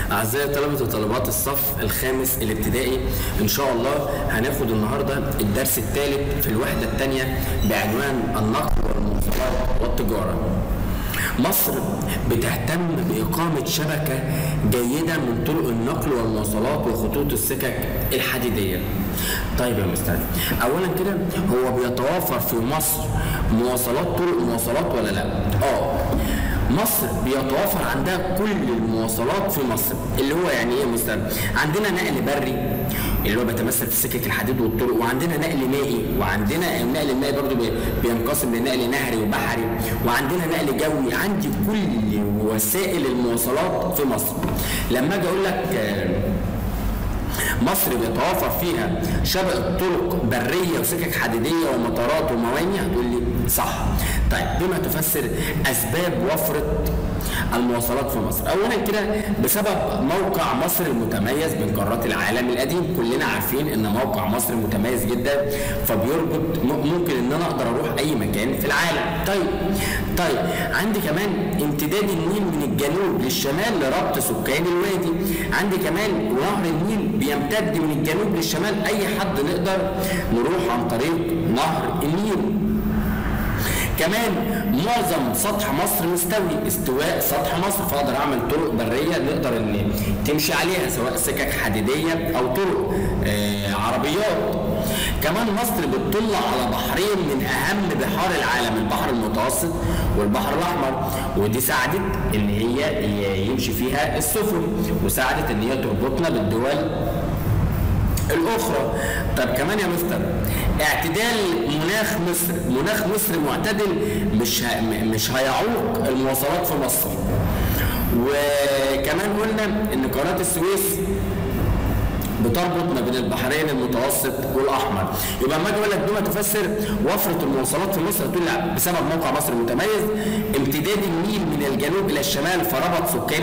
أعزائي طلبة وطالبات الصف الخامس الابتدائي، إن شاء الله هناخد النهاردة الدرس الثالث في الوحدة الثانية بعنوان النقل والمواصلات والتجارة. مصر بتهتم بإقامة شبكة جيدة من طرق النقل والمواصلات وخطوط السكك الحديدية. طيب يا مستر، أولا كده هو بيتوافر في مصر طرق مواصلات ولا لا؟ مصر بيتوافر عندها كل المواصلات في مصر، اللي هو يعني ايه مستر؟ عندنا نقل بري اللي هو بيتمثل في سكك الحديد والطرق، وعندنا نقل مائي، وعندنا النقل المائي برضو بينقسم لنقل نهري وبحري، وعندنا نقل جوي. عندي كل وسائل المواصلات في مصر. لما اجي اقول لك مصر بيتوافر فيها شبكة طرق برية وسكك حديدية ومطارات وموانئ، هتقول لي صح. طيب بما تفسر أسباب وفرة المواصلات في مصر؟ أولا كده بسبب موقع مصر المتميز بين قارات العالم القديم. كلنا عارفين إن موقع مصر متميز جدا، فبيربط ممكن إن أنا أقدر أروح أي مكان في العالم. طيب عندي كمان امتداد النيل من الجنوب للشمال لربط سكان الوادي. عندي كمان نهر النيل بيمتد من الجنوب للشمال، أي حد نقدر نروح عن طريق نهر النيل. كمان معظم سطح مصر مستوي، استواء سطح مصر، فاقدر اعمل طرق بريه نقدر ان تمشي عليها سواء سكك حديديه او طرق عربيات. كمان مصر بتطل على بحرين من اهم بحار العالم، البحر المتوسط والبحر الاحمر، ودي ساعدت ان هي يمشي فيها السفن، وساعدت ان هي تربطنا بالدول الأخرى. طب كمان يا مستر، اعتدال مناخ مصر معتدل، مش هيعوق المواصلات في مصر. وكمان قلنا ان قناة السويس بتربط ما بين البحرين المتوسط والاحمر. يبقى لما اجي اقول لك بما تفسر وفره المواصلات في مصر، تقول لا بسبب موقع مصر المتميز، امتداد النيل من الجنوب الى الشمال فربط سكان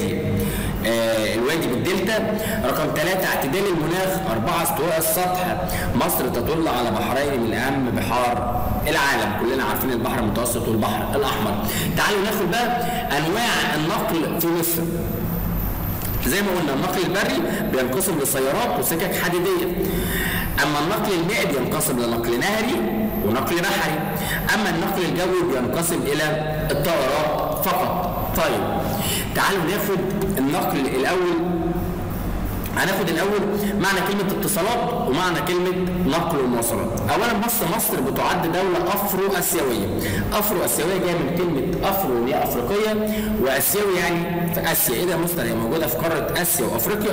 الوادي بالدلتا. رقم 3 اعتدال المناخ. 4 استواء السطح. مصر تطل على بحرين من اهم بحار العالم، كلنا عارفين البحر المتوسط والبحر الاحمر. تعالوا ناخد بقى انواع النقل في مصر. زي ما قلنا النقل البري بينقسم لسيارات وسكك حديديه، اما النقل المائي بينقسم لنقل نهري ونقل بحري، اما النقل الجوي بينقسم الى الطائرات فقط. طيب تعالوا ناخد النقل الاول. هناخد الاول معنى كلمه اتصالات ومعنى كلمه نقل ومواصلات. اولا مصر بتعد دوله افرو اسيويه. افرو اسيويه جايه من كلمه افرو اللي هي افريقيه، واسيوي يعني في اسيا. ايه ده يا مستر؟ هي موجوده في قاره اسيا وافريقيا.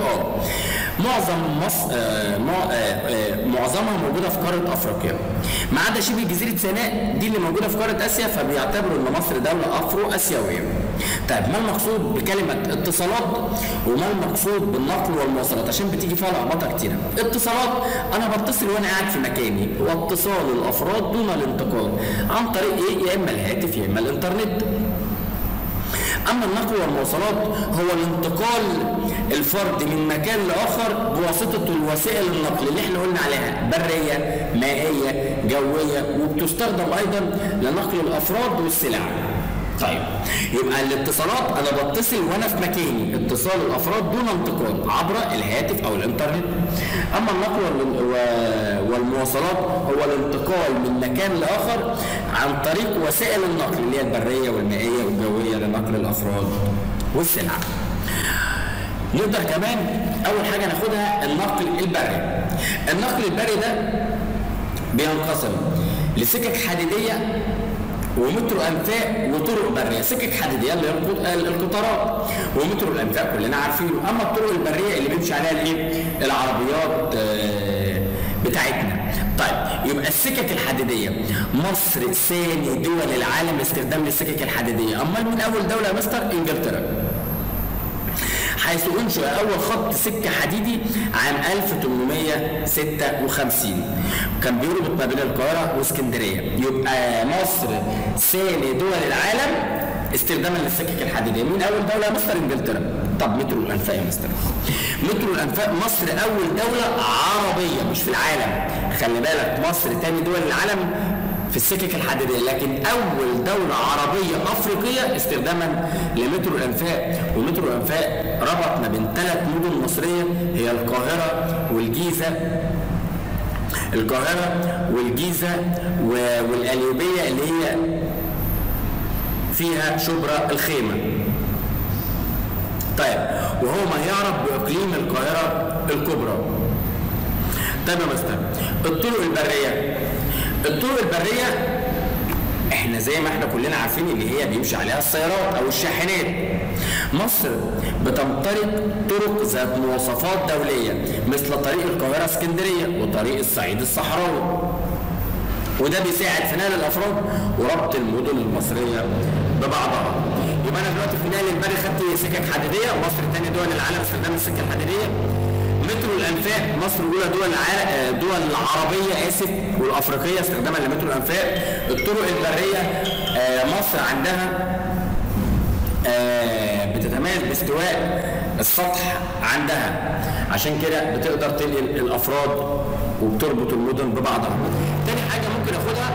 معظمها موجوده في قاره افريقيا، ما عدا شبه جزيره سيناء دي اللي موجوده في قاره اسيا، فبيعتبروا ان مصر دوله افرو اسيويه. طيب ما المقصود بكلمه اتصالات وما المقصود بالنقل والمواصلات؟ عشان بتيجي فيها لخبطه كتيره. اتصالات انا بتصل وانا قاعد في مكاني، واتصال الافراد دون الانتقال عن طريق ايه؟ يا اما الهاتف يا اما الانترنت. اما النقل والمواصلات هو الانتقال الفرد من مكان لاخر بواسطه الوسائل النقل اللي احنا قلنا عليها، بريه مائيه جويه، وبتستخدم ايضا لنقل الافراد والسلع. طيب يبقى الاتصالات انا بتصل وانا في مكاني، اتصال الافراد دون انتقال عبر الهاتف او الانترنت. اما النقل والمواصلات هو الانتقال من مكان لاخر عن طريق وسائل النقل اللي هي البريه والمائيه والجويه لنقل الافراد والسلع. نقدر كمان اول حاجه ناخدها النقل البري. النقل البري ده بينقسم لسكك حديديه ومترو انفاق وطرق بريه. سكك حديديه اللي هي القطارات، ومترو الانفاق كلنا عارفينه. اما الطرق البريه اللي بيمشي عليها الايه؟ العربيات بتاعتنا. طيب يبقى السكك الحديديه، مصر ثاني دول العالم استخدام للسكك الحديديه. امال من اول دوله يا مستر؟ انجلترا، حيث انشئ اول خط سكه حديدي عام 1856 كان بيربط ما بين القاهره واسكندريه. يبقى مصر ثاني دول العالم استخداما للسكك الحديديه. مين اول دوله يا مستر؟ انجلترا. طب مترو الانفاق يا مستر؟ مترو الانفاق مصر اول دوله عربيه مش في العالم. خلي بالك مصر ثاني دول العالم في السكك الحديديه، لكن اول دوله عربيه افريقيه استخداما لمترو الانفاق. ومترو الانفاق ربط ما بين 3 مدن مصريه هي القاهره والجيزه والقليوبيه اللي هي فيها شبرا الخيمه. طيب وهو ما يعرف باقليم القاهره الكبرى. طيب يا مستر، الطرق البريه احنا زي ما احنا كلنا عارفين اللي هي بيمشي عليها السيارات او الشاحنات. مصر بتمتلك طرق ذات مواصفات دوليه مثل طريق القاهره اسكندريه وطريق الصعيد الصحراوي، وده بيساعد في نقل الافراد وربط المدن المصريه ببعضها. يبقى انا دلوقتي في نقل البري خدت سكك حديديه، مصر ثاني دول العالم استخدام السكه الحديديه. مترو الانفاق، مصر اولى دول العربيه والافريقيه استخداما لمترو الانفاق. الطرق البريه مصر عندها بتتميز باستواء السطح عندها، عشان كده بتقدر تنقل الافراد وبتربط المدن ببعضها. تاني حاجه ممكن اخدها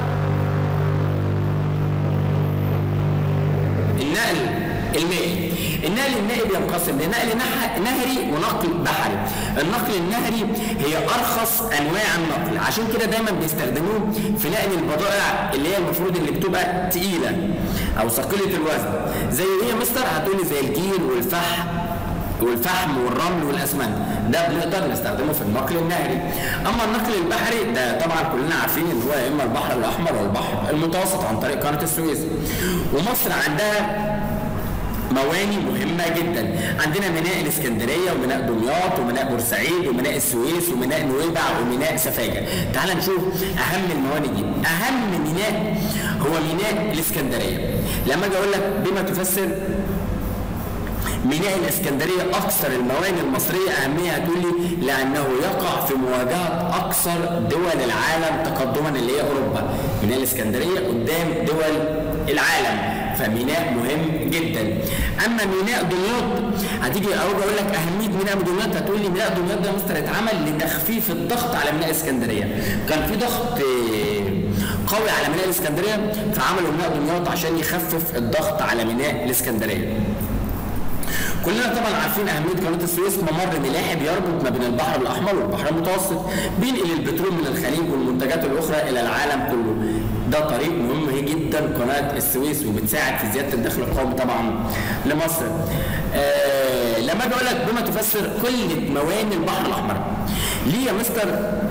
النقل المائي. النقل المائي بينقسم لنقل نهري ونقل بحري. النقل النهري هي ارخص انواع النقل، عشان كده دايما بيستخدموه في نقل البضائع اللي هي المفروض اللي بتبقى تقيله او ثقيله الوزن. زي ايه يا مستر؟ هتقولي زي الجير والفحم والرمل والاسمنت، ده بنقدر نستخدمه في النقل النهري. اما النقل البحري ده طبعا كلنا عارفين ان هو يا اما البحر الاحمر والبحر المتوسط عن طريق قناه السويس. ومصر عندها مواني مهمة جدا، عندنا ميناء الاسكندرية وميناء دمياط وميناء بورسعيد وميناء السويس وميناء نويبع وميناء سفاجة. تعال نشوف أهم المواني دي. أهم ميناء هو ميناء الاسكندرية. لما أجي أقول لك بما تفسر ميناء الاسكندرية أكثر المواني المصرية أهمية، هتقول لي لأنه يقع في مواجهة أكثر دول العالم تقدما اللي هي أوروبا. ميناء الاسكندرية قدام دول العالم، فميناء مهم جدا. اما ميناء دمياط هتيجي اقول لك اهميه ميناء دمياط، هتقول لي ميناء دمياط ده مستر اتعمل لتخفيف الضغط على ميناء اسكندريه. كان في ضغط قوي على ميناء الاسكندريه فعملوا ميناء دمياط عشان يخفف الضغط على ميناء الاسكندريه. كلنا طبعا عارفين اهميه قناه السويس، ممر ملاحي بيربط ما بين البحر الاحمر والبحر المتوسط، بينقل البترول من الخليج والمنتجات الاخرى الى العالم كله. ده طريق مهم جدا قناه السويس، وبتساعد في زياده الدخل القومي طبعا لمصر. لما اجي اقول لك بما تفسر كل مواني البحر الاحمر، ليه يا مستر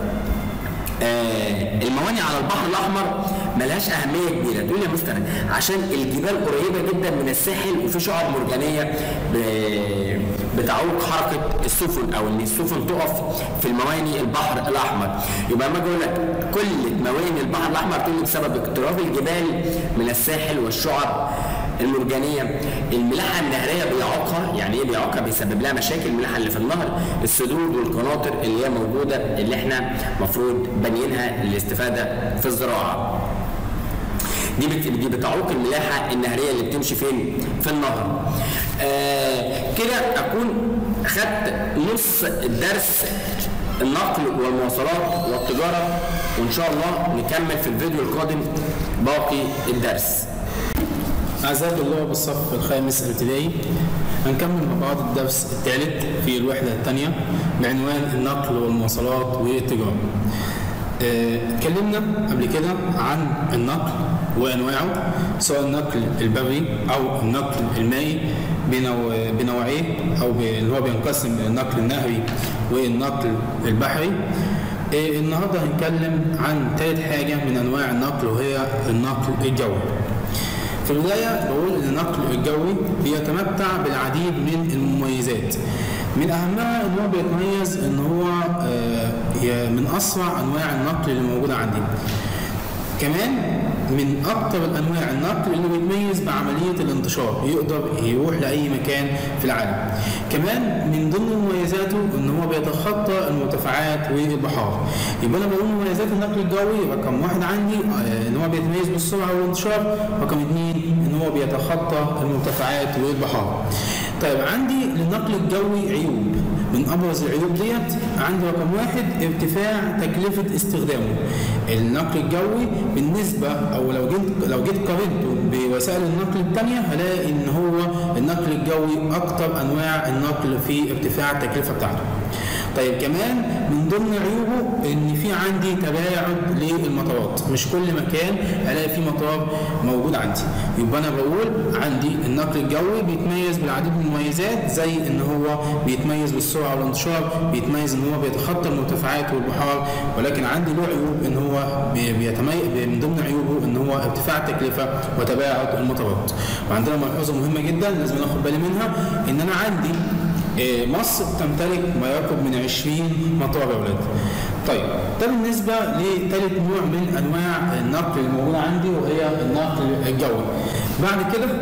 المواني على البحر الاحمر ملهاش اهميه كبيره؟ تقول يا مستر عشان الجبال قريبه جدا من الساحل وفي شعاب مرجانيه بتعوق حركه السفن او ان السفن تقف في المواني البحر الاحمر. يبقى لما اجي اقول لك كل مواني البحر الاحمر تقول لي بسبب اقتراب الجبال من الساحل والشعاب المرجانيه. الملاحه النهريه بيعوقها. يعني ايه بيعوقها؟ بيسبب لها مشاكل. الملاحه اللي في النهر، السدود والقناطر اللي هي موجوده اللي احنا المفروض بانيينها للاستفاده في الزراعه. دي بتعوق الملاحه النهريه اللي بتمشي فين؟ في النهر. كده اكون خدت نص الدرس النقل والمواصلات والتجاره، وان شاء الله نكمل في الفيديو القادم باقي الدرس. أعزائي طلاب الصف الخامس الابتدائي، هنكمل مع بعض الدرس الثالث في الوحدة الثانية بعنوان النقل والمواصلات والتجارة. اتكلمنا قبل كده عن النقل وأنواعه، سواء النقل البري أو النقل المائي بنوعيه، أو اللي هو بينقسم النقل النهري والنقل البحري. النهارده هنتكلم عن ثالث حاجة من أنواع النقل، وهي النقل الجوي. في البداية بقول إن النقل الجوي بيتمتع بالعديد من المميزات. من أهمها إن هو بيتميز إن هو من أسرع أنواع النقل اللي موجودة عندي. كمان من أكثر الأنواع النقل اللي بيتميز بعملية الانتشار، يقدر يروح لأي مكان في العالم. كمان من ضمن مميزاته إن هو بيتخطى المرتفعات والبحار. يبقى أنا بقول مميزات النقل الجوي، رقم واحد عندي إن هو بيتميز بالسرعة والانتشار، رقم اثنين إن هو بيتخطى المرتفعات والبحار. طيب عندي للنقل الجوي عيوب. من ابرز العيوب ديت عندي رقم واحد ارتفاع تكلفه استخدامه. النقل الجوي بالنسبه او لو جيت قارنته بوسائل النقل الثانيه هلاقي ان هو النقل الجوي اكثر انواع النقل في ارتفاع التكلفه بتاعته. طيب كمان من ضمن عيوبه ان في عندي تباعد للمطارات، مش كل مكان الاقي فيه مطار موجود عندي. يبقى انا بقول عندي النقل الجوي بيتميز بالعديد من المميزات، زي ان هو بيتميز بالسرعه والانتشار، بيتميز ان هو بيتخطى المرتفعات والبحار، ولكن عندي له عيوب ان هو بيتميز من ضمن عيوبه ان هو ارتفاع التكلفه وتباعد المطارات. وعندنا ملحوظه مهمه جدا لازم ناخد بالي منها، ان انا عندي مصر تمتلك ما يقرب من 20 مطار يا اولاد. طيب ده بالنسبه لثالث نوع من انواع النقل اللي موجوده عندي وهي النقل الجوي. بعد كده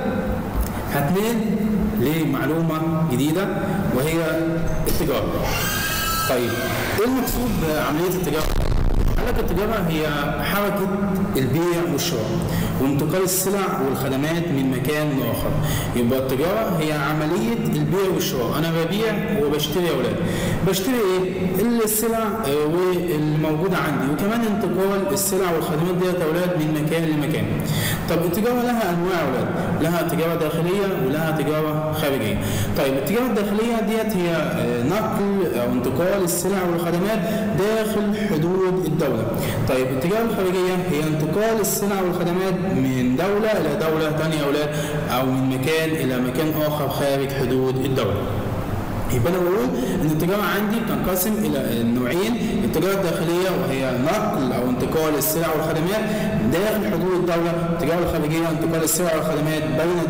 هتنقل لمعلومه جديده وهي التجاره. طيب ايه المقصود بعمليه التجاره؟ قال التجاره هي حركه البيع والشراء وانتقال السلع والخدمات من مكان لاخر. يبقى التجاره هي عمليه البيع والشراء، انا ببيع وبشتري يا اولاد. بشتري ايه؟ السلع والموجوده عندي، وكمان انتقال السلع والخدمات ديت يا اولاد من مكان لمكان. طب التجاره لها انواع يا اولاد، لها تجاره داخليه ولها تجاره خارجيه. طيب التجاره الداخليه ديت هي نقل او انتقال السلع والخدمات داخل حدود الدوله. طيب التجاره الخارجيه هي انتقال السلع والخدمات من دولة إلى دولة ثانية يا أولاد، أو من مكان إلى مكان آخر خارج حدود الدولة. يبقى أنا بقول إن التجارة عندي بتنقسم إلى نوعين، التجارة الداخلية وهي نقل أو انتقال السلع والخدمات داخل حدود الدولة، التجارة الخارجية انتقال السلع والخدمات بين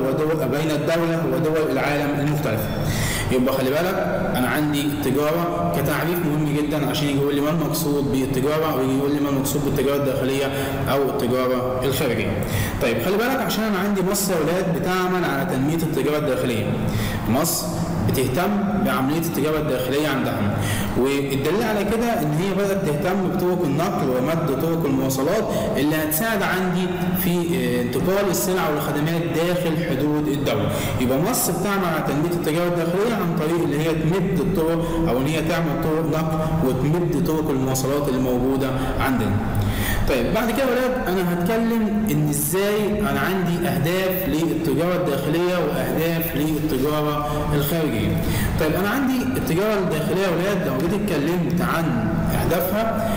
الدولة ودول العالم المختلفة. يبقى خلي بالك انا عندي التجاره كتعريف مهم جدا عشان يجي يقول لي ما المقصود بالتجاره، ويجي يقول لي ما المقصود بالتجاره الداخليه او التجاره الخارجيه. طيب خلي بالك عشان انا عندي مصر يا اولاد بتعمل على تنميه التجاره الداخليه. مصر بتهتم بعمليه التجاره الداخليه عندها، والدليل على كده ان هي بدات تهتم بطرق النقل ومد طرق المواصلات اللي هتساعد عندي في انتقال السلع والخدمات داخل حدود الدوله. يبقى مصر بتعمل على تنميه التجاره الداخليه عن طريق اللي هي تمد الطرق او ان هي تعمل طرق نقل وتمد طرق المواصلات اللي موجوده عندنا. طيب بعد كده يا ولاد انا هتكلم ان ازاي انا عندي اهداف للتجاره الداخليه واهداف للتجاره الخارجيه. طيب انا عندي التجاره الداخليه يا ولاد لو جيت اتكلمت عن اهدافها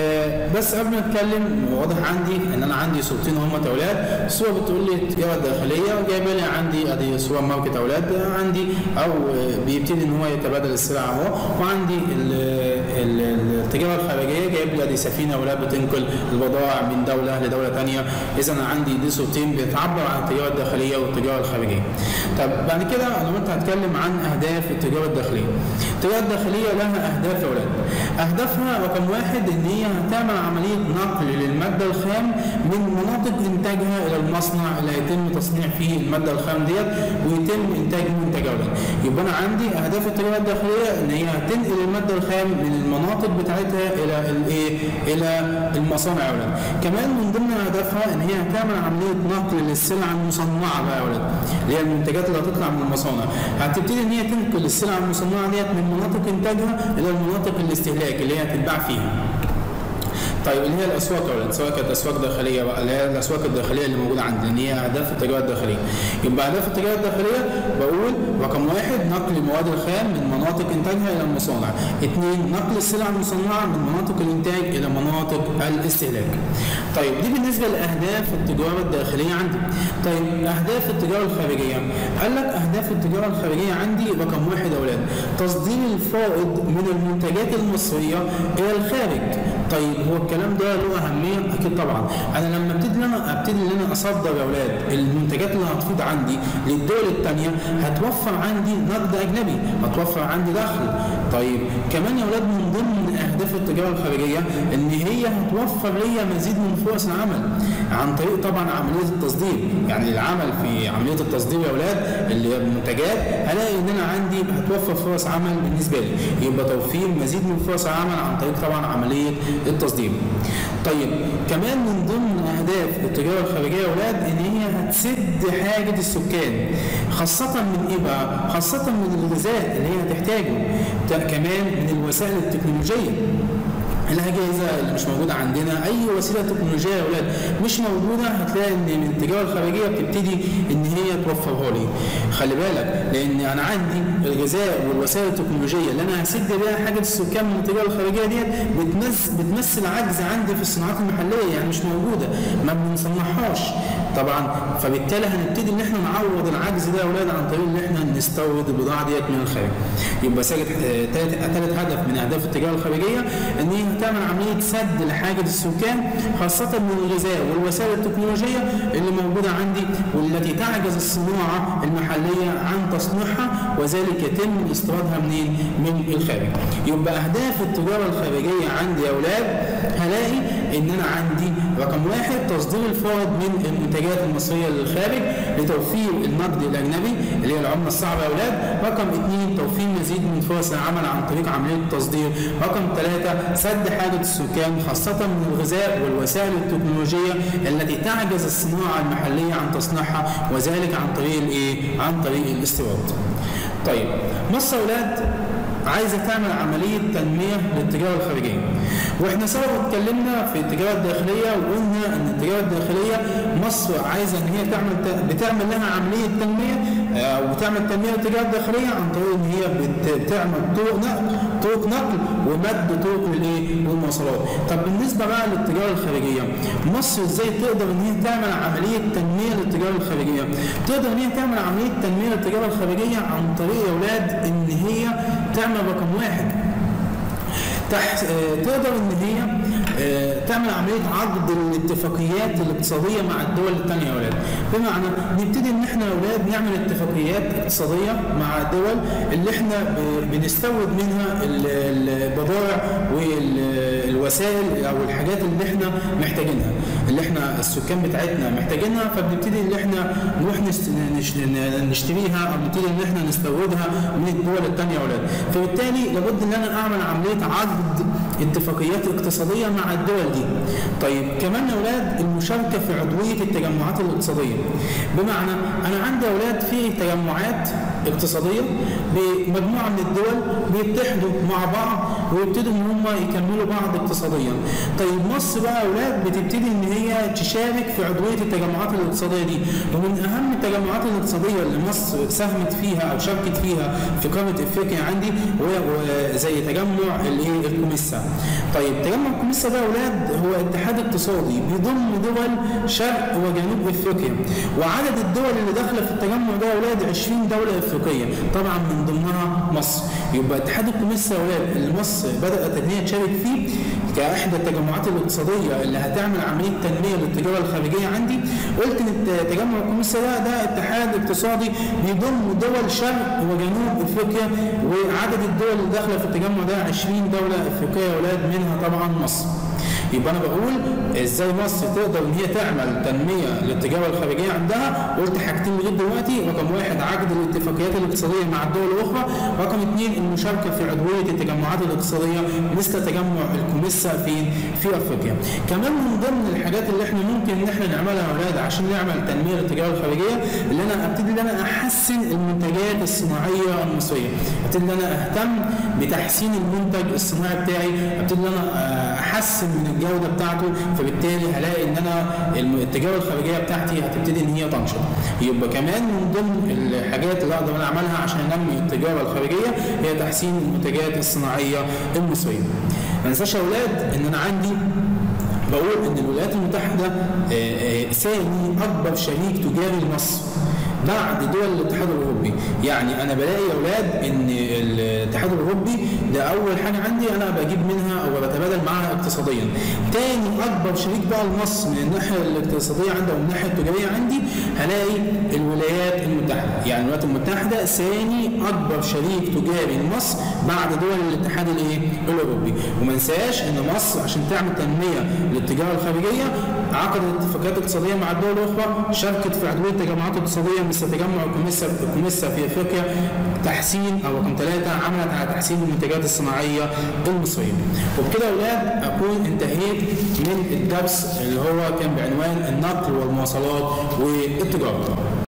بس قبل ما اتكلم واضح عندي ان انا عندي صورتين هم يا ولاد. صوره بتقول لي التجاره الداخليه وجايبه لي عندي ادي سوبر ماركت يا ولاد عندي او بيبتدي ان هو يتبادل السلع اهو، وعندي التجاره الخارجيه جايب لي ادي سفينه يا ولاد بتنقل البضائع من دوله لدوله ثانيه. اذا انا عندي دي صورتين بتعبر عن التجاره الداخليه والتجاره الخارجيه. طب بعد كده انا كنت هتكلم عن اهداف التجاره الداخليه. التجاره الداخليه لها اهداف يا ولاد. اهدافها رقم واحد ان هي هتعمل عمليه نقل للماده الخام من مناطق انتاجها الى المصنع اللي هيتم تصنيع فيه الماده الخام ديت ويتم انتاج منتج اولاد. يبقى انا عندي اهداف التجاره الداخليه ان هي هتنقل الماده الخام من المناطق بتاعتها الى الايه؟ الى المصانع يا اولاد. كمان من ضمن اهدافها ان هي هتعمل عمليه نقل للسلع المصنعه بقى يا اولاد، اللي هي المنتجات اللي هتطلع من المصانع. هتبتدي ان هي تنقل السلع المصنعه ديت من مناطق انتاجها الى المناطق الاستهلاك اللي هي هتتباع فيها. طيب اللي هي الاسواق يا ولاد، سواء كانت اسواق داخليه بقى اللي هي الاسواق الداخليه اللي موجوده عندنا اللي هي اهداف التجاره الداخليه. يبقى اهداف التجاره الداخليه بقول رقم واحد نقل المواد الخام من مناطق انتاجها الى المصانع. اثنين نقل السلع المصنعه من مناطق الانتاج الى مناطق الاستهلاك. طيب دي بالنسبه لاهداف التجاره الداخليه عندي. طيب اهداف التجاره الخارجيه، قال لك اهداف التجاره الخارجيه عندي رقم واحد يا ولاد تصدير الفائض من المنتجات المصريه الى الخارج. طيب هو الكلام ده له اهميه؟ اكيد طبعا. انا لما ابتدي ان انا اصدر يا اولاد المنتجات اللي هتفيض عندي للدول الثانيه هتوفر عندي نقد اجنبي، هتوفر عندي دخل. طيب كمان يا اولاد من ضمن اهداف التجاره الخارجيه ان هي هتوفر لي مزيد من فرص العمل. عن طريق طبعا عمليه التصدير. يعني العمل في عمليه التصدير يا اولاد اللي هي المنتجات هلاقي ان انا عندي هتوفر فرص عمل بالنسبه لي، يبقى توفير مزيد من فرص العمل عن طريق طبعا عمليه التصدير. طيب كمان من ضمن اهداف التجاره الخارجيه يا اولاد ان هي هتسد حاجه السكان، خاصه من ايه بقى؟ خاصه من الغذاء اللي هي هتحتاجه، كمان من الوسائل التكنولوجيه، الاجهزه اللي مش موجوده عندنا، اي وسيله تكنولوجيه يا اولاد مش موجوده هتلاقي ان من التجاره الخارجيه بتبتدي ان هي توفرها لي. خلي بالك لان انا عندي الغذاء والوسائل التكنولوجيه اللي انا هسد بيها حاجه السكان من التجاره الخارجيه ديت بتمثل عجز عندي في الصناعات المحليه، يعني مش موجوده ما بنصنعهاش طبعا، فبالتالي هنبتدي ان احنا نعوض العجز ده يا اولاد عن طريق ان احنا نستورد البضاعه ديت من الخارج. يبقى ثالث هدف من اهداف التجاره الخارجيه ان هي تعمل عمليه سد لحاجه السكان خاصه من الغذاء والوسائل التكنولوجيه اللي موجوده عندي والتي تعجز الصناعه المحليه عن تصنيعها، وذلك يتم استيرادها منين؟ من الخارج. يبقى اهداف التجاره الخارجيه عندي يا اولاد هلاقي ان انا عندي رقم 1 تصدير الفائض من المنتجات المصريه للخارج لتوفير النقد الاجنبي اللي هي العمله الصعبه يا اولاد. رقم 2 توفير مزيد من فرص العمل عن طريق عمليه التصدير. رقم 3 سد حاجه السكان خاصه من الغذاء والوسائل التكنولوجيه التي تعجز الصناعه المحليه عن تصنيعها، وذلك عن طريق الايه؟ عن طريق الاستيراد. طيب مصر يا اولاد عايزه تعمل عمليه تنميه للتجاره الخارجيه، واحنا سبق اتكلمنا في التجاره الداخليه وقلنا ان التجاره الداخليه مصر عايزه ان هي بتعمل لها عمليه تنميه او بتعمل تنميه للتجاره الداخليه عن طريق ان هي بتعمل طرق نقل ومد طرق للمواصلات. طب بالنسبه بقى للتجاره الخارجيه مصر ازاي تقدر ان هي تعمل عمليه تنميه للتجاره الخارجيه؟ تقدر ان هي تعمل عمليه تنميه للتجاره الخارجيه عن طريق يا اولاد ان هي تعمل رقم 1 تقدر ان هي تعمل عمليه عقد الاتفاقيات الاقتصاديه مع الدول الثانيه يا اولاد. بمعنى نبتدي ان احنا يا اولاد نعمل اتفاقيات اقتصاديه مع الدول اللي احنا بنستورد منها البضائع والوسائل او الحاجات اللي احنا محتاجينها، اللي احنا السكان بتاعتنا محتاجينها، فبنبتدي ان احنا نروح نشتريها او نبتدي ان احنا نستوردها من الدول الثانيه يا اولاد. فبالتالي لابد ان انا اعمل عمليه عقد اتفاقيات اقتصاديه مع الدول دي. طيب كمان يا اولاد المشاركه في عضويه التجمعات الاقتصاديه، بمعنى انا عندي يا اولاد في تجمعات اقتصاديه بمجموعه من الدول بيتحدوا مع بعض ويبتدوا ان هم يكملوا بعض اقتصاديا. طيب مصر بقى يا اولاد بتبتدي ان هي تشارك في عضويه التجمعات الاقتصاديه دي، ومن اهم التجمعات الاقتصاديه اللي مصر ساهمت فيها او شاركت فيها في قاره افريقيا عندي زي تجمع الكوميسا. طيب تجمع الكوميسا ده يا اولاد هو اتحاد اقتصادي بيضم دول شرق وجنوب افريقيا، وعدد الدول اللي داخله في التجمع ده يا اولاد 20 دوله افريقيه، طبعا من ضمنها مصر. يبقى اتحاد الكوميسا يا اولاد اللي مصر بدات ان هي تشارك فيه كاحدى التجمعات الاقتصاديه اللي هتعمل عمليه تنميه للتجاره الخارجيه عندي. قلت ان تجمع الكوميسا ده اتحاد اقتصادي بيضم دول شرق وجنوب افريقيا، وعدد الدول اللي داخله في التجمع ده 20 دوله افريقيه يا اولاد، منها طبعا مصر. يبقى انا بقول ازاي مصر تقدر ان هي تعمل تنميه للتجاره الخارجيه عندها. قلت حاجتين لغايه دلوقتي، رقم 1 عقد الاتفاقيات الاقتصاديه مع الدول الاخرى، رقم 2 المشاركه في عضويه التجمعات الاقتصاديه مثل تجمع الكوميسا في افريقيا. كمان من ضمن الحاجات اللي احنا ممكن ان احنا نعملها يا اولاد عشان نعمل تنميه للتجاره الخارجيه، اللي انا ابتدي ان انا احسن المنتجات الصناعيه المصريه، ابتدي ان انا اهتم بتحسين المنتج الصناعي بتاعي، ابتدي ان انا احسن من الجوده بتاعته، فبالتالي هلاقي ان انا التجاره الخارجيه بتاعتي هتبتدي ان هي تنشط. يبقى كمان من ضمن الحاجات اللي اقدر اعملها عشان انمي التجاره الخارجيه هي تحسين المنتجات الصناعيه المصريه. ما ننساش يا اولاد ان انا عندي بقول ان الولايات المتحده ثاني اكبر شريك تجاري لمصر بعد دول الاتحاد الاوروبي. يعني انا بلاقي يا اولاد ان الاتحاد الاوروبي ده اول حاجه عندي انا بجيب منها او بتبادل معاها اقتصاديا. تاني اكبر شريك بقى لمصر من الناحيه الاقتصاديه عندي او من الناحيه التجاريه عندي هلاقي الولايات المتحده. يعني الولايات المتحده ثاني اكبر شريك تجاري لمصر بعد دول الاتحاد الاوروبي. الاوروبي. وما ننساش ان مصر عشان تعمل تنميه للتجاره الخارجيه عقدت اتفاقيات اقتصاديه مع الدول الاخرى، شاركت في عدويه تجمعات اقتصاديه مثل تجمع الكوميسا في افريقيا، تحسين او رقم 3 عملت على تحسين المنتجات الصناعيه المصريه. وبكده يا اولاد اكون انتهيت من الدرس اللي هو كان بعنوان النقل والمواصلات والتجاره.